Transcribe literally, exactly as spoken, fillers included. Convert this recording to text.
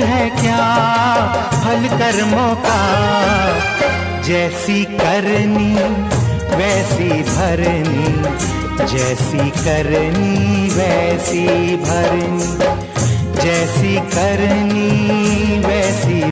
है क्या फल कर्मों का। जैसी करनी वैसी भरनी, जैसी करनी वैसी भरनी, जैसी करनी वैसी